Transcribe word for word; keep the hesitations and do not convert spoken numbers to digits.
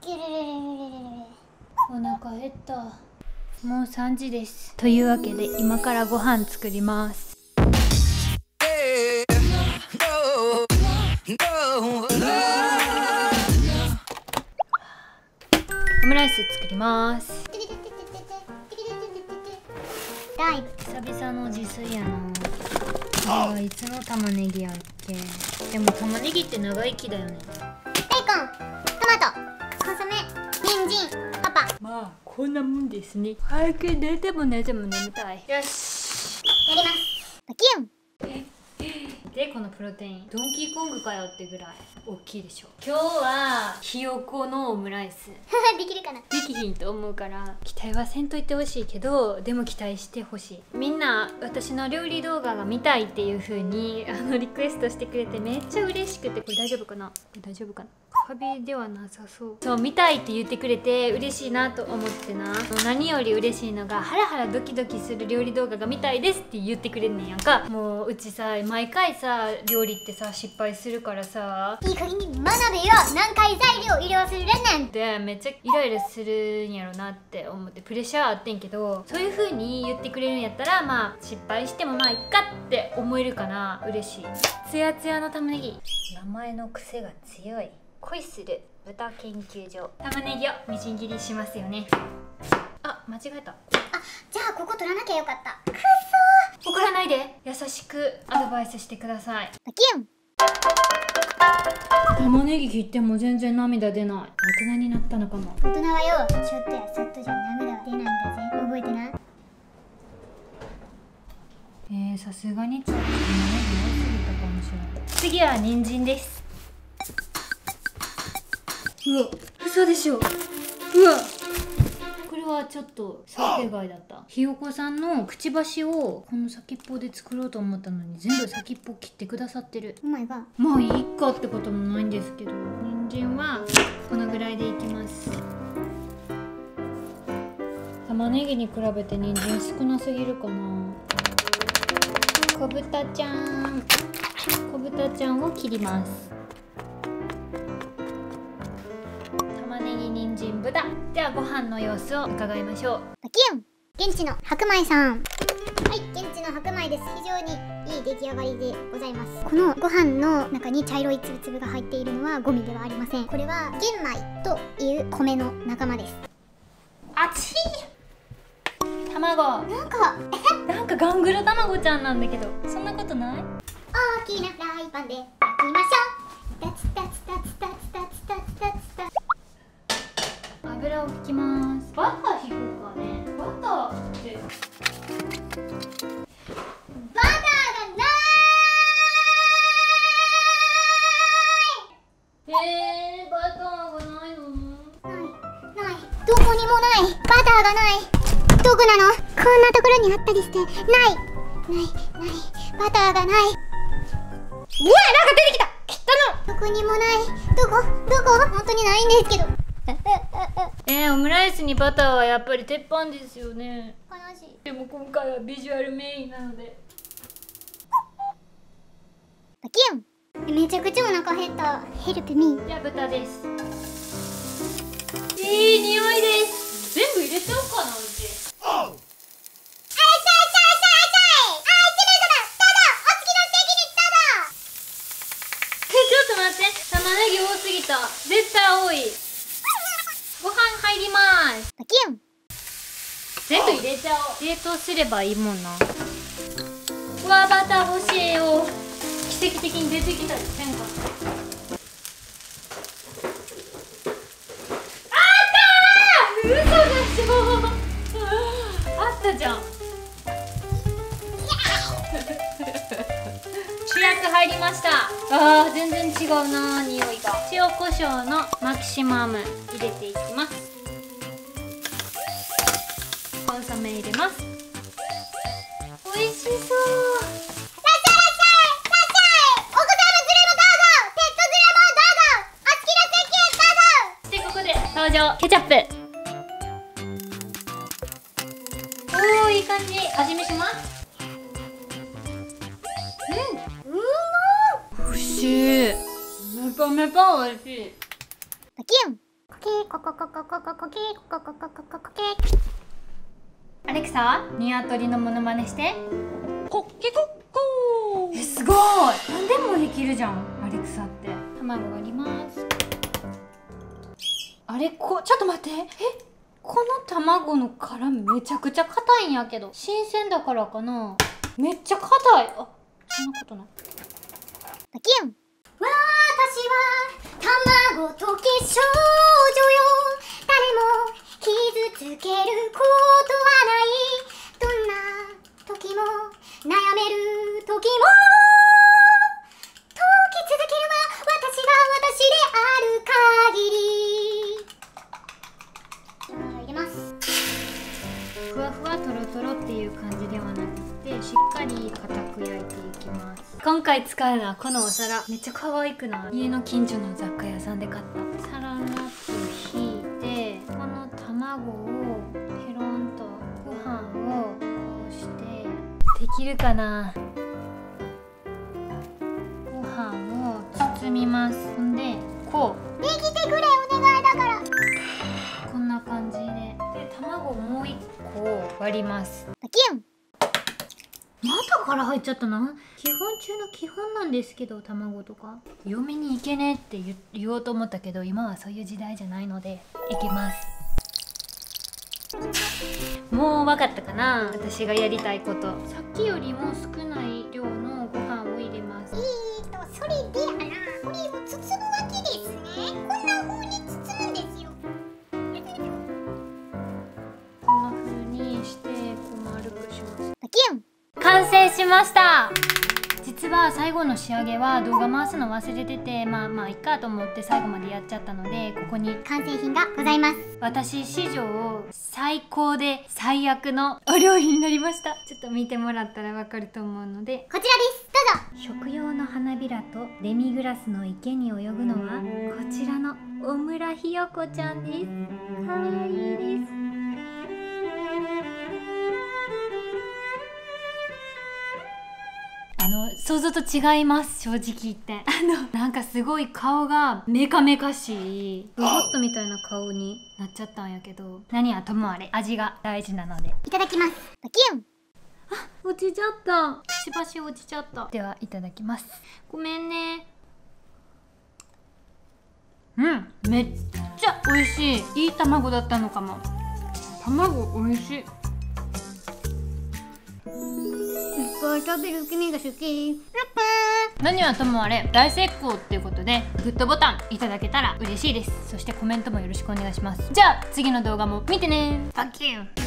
お腹減った。もうさんじです。というわけで今からご飯作ります。オムライス作ります。久々の自炊やな。これはいつの玉ねぎやっけ。でも玉ねぎって長生きだよね。 ベーコン、トマト、コンソメ、人参、パパ。 まあこんなもんですね。早く寝ても寝ても眠たい。よし、 やります。バキュン。 でこのプロテインドンキーコングかよってぐらい大きいでしょ。今日はひよこのオムライスできるかな。 できひんと思うから期待はせんといてほしいけど、でも期待してほしい。みんな私の料理動画が見たいっていう風にあのリクエストしてくれてめっちゃ嬉しくて、これ大丈夫かな、これ大丈夫かな、カビではなさそう。そう見たいって言ってくれて嬉しいなと思ってな。何より嬉しいのがハラハラドキドキする料理動画が見たいですって言ってくれんねんやんか。もううちさ毎回さ料理ってさ失敗するからさ、 いい加減に学べよ。何回材料入れ忘れるねんってめっちゃイライラするんやろなって思ってプレッシャーあってんけど、そういう風に言ってくれるんやったらまあ失敗してもまあいっかって思えるかな。嬉しい。ツヤツヤの玉ねぎ、名前の癖が強い。恋する豚研究所。玉ねぎをみじん切りしますよね。あ、間違えた。 あ、じゃあここ取らなきゃよかった。くっそー。 怒らないで、優しくアドバイスしてください。 バキュン。 玉ねぎ切っても全然涙出ない。大人になったのかも。 大人はよ、ちょっとやそっとじゃ涙は出ないんだぜ。覚えてな。 えー、さすがにちょっと玉ねぎ多すぎたかもしれない。次は人参です。うわ、嘘でしょ。うわ、これはちょっと想定外だった。ひよこさんのくちばしをこの先っぽで作ろうと思ったのに全部先っぽ切ってくださってる。 お前がまあいいかってこともないんですけど、人参はこのぐらいでいきます。玉ねぎに比べて人参少なすぎるかな。小豚ちゃん、小豚ちゃんを切ります。人参豚。ではご飯の様子を伺いましょう。 バキュン。現地の白米さん。はい、現地の白米です。非常にいい出来上がりでございます。このご飯の中に茶色いつぶつぶが入っているのはゴミではありません。これは玄米という米の仲間です。 熱い。卵。 なんかえなんかガングロ卵ちゃんなんだけど、そんなことない？ 大きなフライパンで焼きましょう。タツタツタツタツタツタツタツタ。 油を引きます。バター引くかね。バターってバターがないえー、バターがないの？ ないない、どこにもない。バターがない。どこなの？こんなところにあったりして。ないないない、バターがない。うわ、なんか出てきた。切ったの。どこにもない。どこどこ？本当にないんですけど。 えー、オムライスにバターはやっぱり鉄板ですよね。 悲しい。 でも今回はビジュアルメインなので。 バキュン。めちゃくちゃお腹減った。ヘルプミー。 じゃあ豚です。いい匂いです。全部入れちゃおうかな、うち。玉ねぎ多すぎた。絶対多い。ご飯入ります。 バキュン。 全部入れちゃおう。冷凍すればいいもんな。うわ、バター欲しいよ。奇跡的に出てきたりせんか。あったー。嘘でしょ。あったじゃん。主役入りました。あー、全然違うな、匂いが。塩コショウのマキシマム入れていきます。コンソメ入れます。美味しそう。でここで登場ケチャップ。おー、いい感じ。味見します。うん、うまー。おいしい。めぱめぱおいしい。 バキュン。 かケーコココココココケーココココココケー。 アレクサ、ニワトリのモノマネして。 コッケコッコー。 え、すごい。何でもできるじゃん、アレクサって。卵割ります。あれ、こ、ちょっと待って。え、この卵の殻めちゃくちゃ硬いんやけど。新鮮だからかな。めっちゃ硬い。あ、そんなことない。 バキュン。私は卵溶け少女よ。誰も傷つけることはない。どんな時も悩める時も溶き続けるわ。私が私である限り。入れます。 ふわふわとろとろっていう感じではなくて、しっかり固く焼いていきます。今回使うのはこのお皿。めっちゃ可愛くない？家の近所の雑貨屋さんで買った。サランラップ引いて、この卵をペロンとご飯をこうして、できるかな？ご飯を包みます。ほんでこうできてくれ、お願いだから。 こんな感じで、で卵もう一個割ります。 バキュン。 また殻入っちゃったな。基本中の基本なんですけど、卵とか嫁に行けねえって言言おうと思ったけど、今はそういう時代じゃないのでいけます。もう分かったかな、私がやりたいこと。さっきよりも少ない量のご飯を入れます。 えーと、それでやな、これを包むわけですね。こんな風に包むんですよ。 こんな風にしてこう丸くします。 バキュン。 完成しました。実は最後の仕上げは動画回すの忘れてて、まあまあいっかと思って最後までやっちゃったので、ここに完成品がございます。 私史上最高で最悪のお料理になりました。ちょっと見てもらったらわかると思うので、 こちらです。どうぞ。 食用の花びらとデミグラスの池に泳ぐのはこちらの小村ひよこちゃんです。かわいいです。あの想像と違います、正直言って。あのなんかすごい顔がメカメカしいロボットみたいな顔になっちゃったんやけど、何はともあれ味が大事なのでいただきます。バキュン。 あ、落ちちゃった。しばし落ちちゃった。ではいただきます。ごめんね。うん、めっちゃ美味しい。いい卵だったのかも。卵美味しい。 いっぱい食べる君が好き。ラッパー。 何はともあれ大成功っていうことで、グッドボタンいただけたら嬉しいです。そしてコメントもよろしくお願いします。じゃあ次の動画も見てね。バキュン。